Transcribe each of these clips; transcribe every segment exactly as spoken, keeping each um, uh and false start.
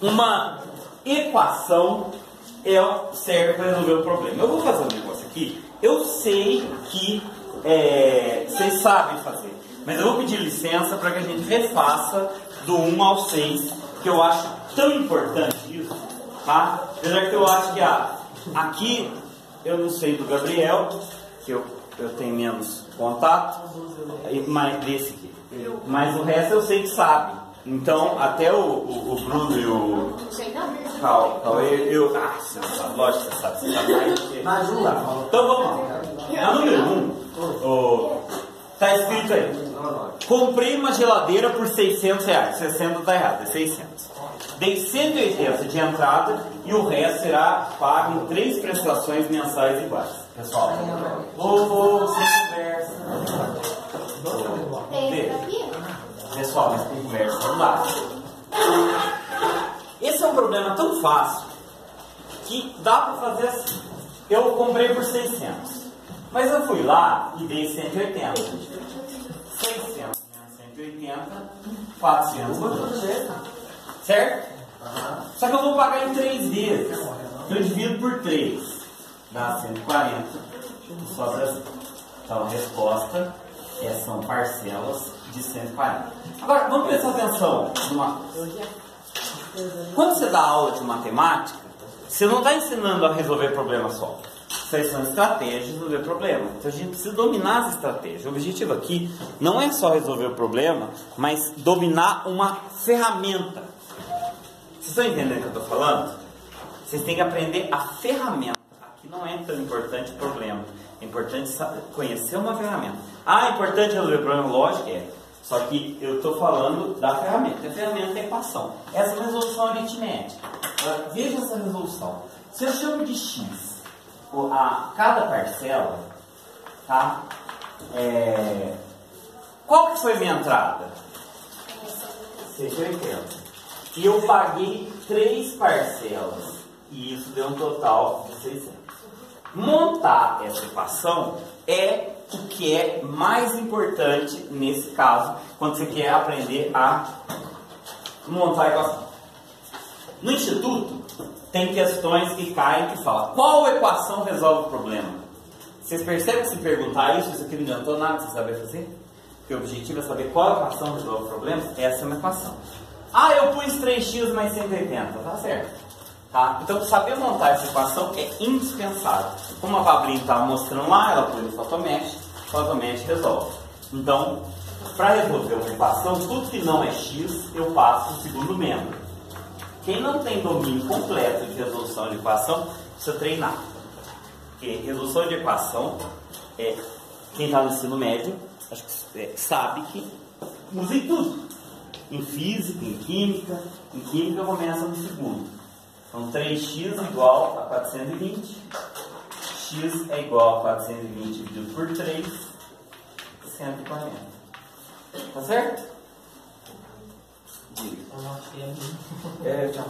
uma equação é, serve para resolver o problema. Eu vou fazer um negócio aqui. Eu sei que é, vocês sabem fazer, mas eu vou pedir licença para que a gente refaça do um ao seis, que eu acho tão importante isso, tá? Apesar que eu acho que a, aqui, eu não sei do Gabriel, que eu, eu tenho menos contato, mas desse aqui. Mas o resto eu sei que sabe. Então, até o, o, o Bruno e o Cal, Cal eu, eu... Ah, você não sabe, lógico que você sabe. Você sabe mais lá. Então, vamos lá. A número um, o, tá escrito aí. Comprei uma geladeira por seiscentos reais. sessenta está errado, é seiscentos. Dei cento e oitenta de entrada e o resto será pago em três prestações mensais iguais. Pessoal, ô, sem conversa. Pessoal, mas tem conversa não dá. Esse é um problema tão fácil que dá para fazer assim. Eu comprei por seiscentos, mas eu fui lá e dei cento e oitenta. seiscentos menos cento e oitenta, quatrocentos. Certo? Só que eu vou pagar em três vezes. Eu divido por três. Dá cento e quarenta. Sobra assim. Então a resposta é, são parcelas de cento e quarenta. Agora, vamos prestar atenção numa... Quando você dá aula de matemática, você não está ensinando a resolver problema só. Essas são estratégias de resolver problema. Então a gente precisa dominar as estratégias. O objetivo aqui não é só resolver o problema, mas dominar uma ferramenta. Vocês estão entendendo o que eu estou falando? Vocês têm que aprender a ferramenta. Aqui não é tão importante o problema. É importante saber, conhecer uma ferramenta. Ah, é importante resolver o problema? Lógico que é. Só que eu estou falando da ferramenta. A ferramenta é a equação. Essa é a resolução aritmética. Agora, veja essa resolução. Se eu chamo de x a cada parcela, tá? É... qual que foi minha entrada? cento e oitenta. E eu paguei três parcelas. E isso deu um total de seiscentos. Montar essa equação é o que é mais importante nesse caso, quando você quer aprender a montar a equação. No instituto, tem questões que caem que falam: qual equação resolve o problema? Vocês percebem que se perguntar isso, isso aqui não adiantou nada você saber fazer? Porque o objetivo é saber qual equação resolve o problema. Essa é uma equação. Ah, eu pus três x mais cento e oitenta. Tá certo. Tá? Então, saber montar essa equação é indispensável. Como a Pablinha estava mostrando lá, ela pôs no Photomesh, o Photomesh resolve. Então, para resolver uma equação, tudo que não é x, eu passo o segundo membro. Quem não tem domínio completo de resolução de equação, precisa treinar. Porque resolução de equação, é, quem está no ensino médio, acho que é, sabe que usa em tudo. Em física, em química. Em química começa no segundo. Então, três x igual a quatrocentos e vinte. X é igual a quatrocentos e vinte dividido por três, cento e quarenta. Tá certo? É, tá.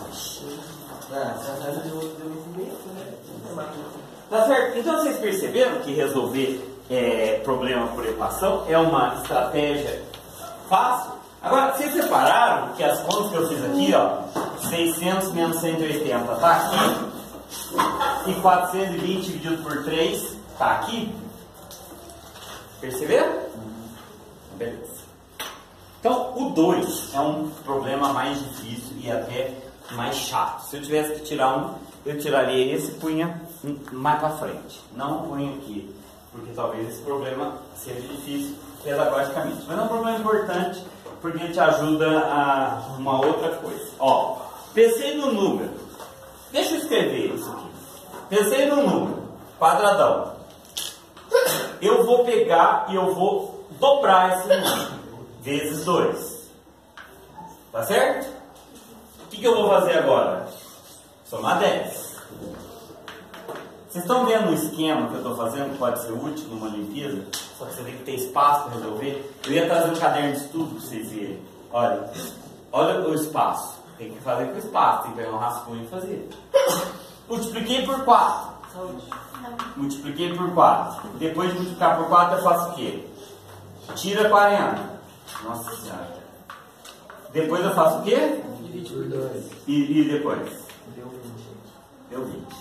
Tá certo? Então, vocês perceberam que resolver é, problema por equação é uma estratégia fácil? Agora, vocês separaram que as contas que eu fiz aqui, ó, seiscentos menos cento e oitenta tá aqui, e quatrocentos e vinte dividido por três tá aqui? Perceberam? Beleza. Então, o dois é um problema mais difícil e até mais chato. Se eu tivesse que tirar um, eu tiraria esse e punha mais para frente. Não punha aqui, porque talvez esse problema seja difícil pedagogicamente. Mas é um problema importante, porque te ajuda a uma outra coisa. Ó, pensei no número. Deixa eu escrever isso aqui. Pensei no número, quadradão. Eu vou pegar e eu vou dobrar esse número, vezes dois. Tá certo? O que, que eu vou fazer agora? Somar dez. Vocês estão vendo o esquema que eu estou fazendo, que pode ser útil numa Olimpíada? Só que você tem que ter espaço para resolver. Eu ia trazer um caderno de estudo para vocês verem. Olha, olha o espaço. Tem que fazer com espaço, tem que pegar um rascunho e fazer. Multipliquei por quatro. Multipliquei por quatro. Depois de multiplicar por quatro, eu faço o quê? Tira quarenta. Nossa Senhora. Depois eu faço o quê? Divide por dois. E, e depois? Deu vinte. Deu vinte.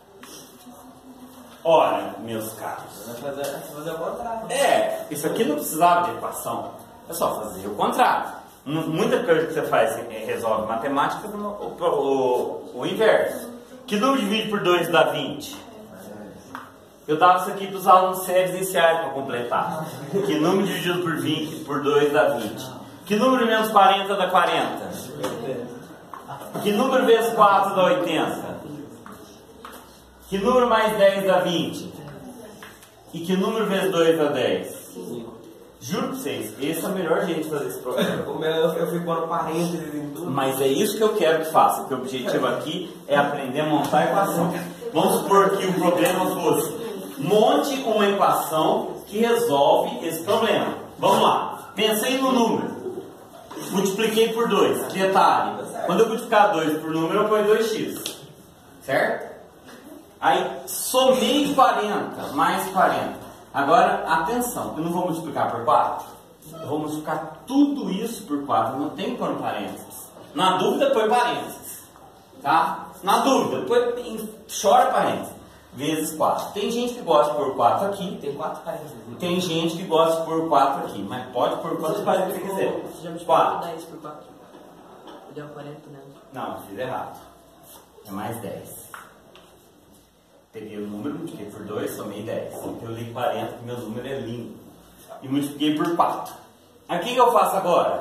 Ora, meus caros. Vai fazer, fazer o contrário. É, isso aqui não precisava de equação. É só fazer o contrário. M- Muita coisa que você faz é, resolve matemática, o, o, o, o inverso. Que número divide por dois dá vinte? Eu dava isso aqui para os alunos sérios iniciais para completar. Que número dividido por vinte por dois dá vinte? Que número menos quarenta dá quarenta? Que número vezes quatro dá oitenta? Que número mais dez dá vinte? E que número vezes dois dá dez? Juro para vocês, esse é o melhor jeito de fazer esse problema. O meu, eu fui pondo parênteses em tudo. Mas é isso que eu quero que faça, porque o objetivo aqui é aprender a montar a equação. Vamos supor que o problema fosse: monte uma equação que resolve esse problema. Vamos lá, pensei no número, multipliquei por dois. Detalhe, quando eu multiplicar dois por número, eu ponho dois x, certo? Aí somei quarenta mais quarenta. Agora, atenção, eu não vou multiplicar por quatro. Eu vou multiplicar tudo isso por quatro. Eu não tenho que pôr parênteses. Na dúvida, põe parênteses. Tá? Na dúvida, põe, chora parênteses. Vezes quatro. Tem gente que gosta de pôr quatro aqui. Tem quatro parênteses. Tem gente que gosta de pôr quatro aqui. Mas pode pôr quantos parênteses você quiser. Você já me quatro. dez por quatro. Deu quarenta, né? Não, fiz errado. É mais dez. Peguei o número, multipliquei por dois, somei dez. Eu li quarenta, porque meu número é lindo. E multipliquei por quatro. Aí o que eu faço agora?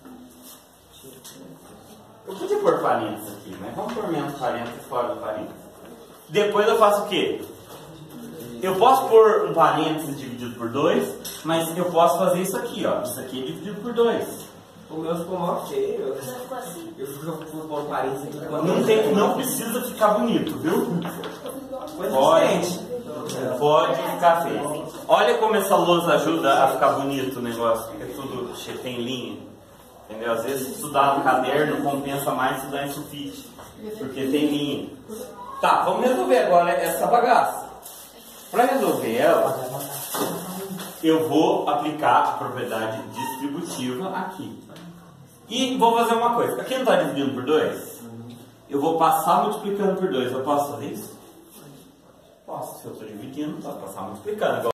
Eu podia pôr quarenta aqui, mas vamos pôr menos quarenta e fora do quarenta. Depois eu faço o quê? Eu posso pôr um parênteses dividido por dois, mas eu posso fazer isso aqui, ó. Isso aqui é dividido por dois. O meu ficou mó feio. Já ficou assim. Eu fui pondo parênteses aqui. Não, tem, não precisa ficar bonito, viu? Coisa Pode, diferente. pode ficar feio. Olha como essa lousa ajuda a ficar bonito o negócio. Fica tudo cheio, tem linha. Entendeu? Às vezes estudar no caderno compensa mais estudar em sulfite, porque tem linha. Tá, vamos resolver agora essa bagaça. Para resolver ela, eu vou aplicar a propriedade distributiva aqui. E vou fazer uma coisa. Aqui não está dividindo por dois? Eu vou passar multiplicando por dois. Eu posso fazer isso? Posso. Se eu estou dividindo, posso passar multiplicando.